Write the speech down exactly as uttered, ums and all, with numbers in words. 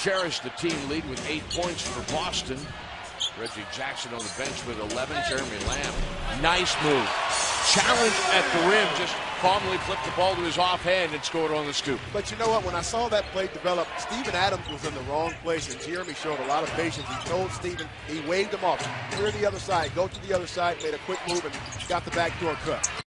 cherish the team lead with eight points for Boston. Reggie Jackson on the bench with eleven. Jeremy Lamb, nice move. Challenge at the rim, just calmly flipped the ball to his offhand and scored on the scoop. But you know what? When I saw that play develop, Steven Adams was in the wrong place, and Jeremy showed a lot of patience. He told Steven, he waved him off. Clear the other side, go to the other side, made a quick move, and got the backdoor cut.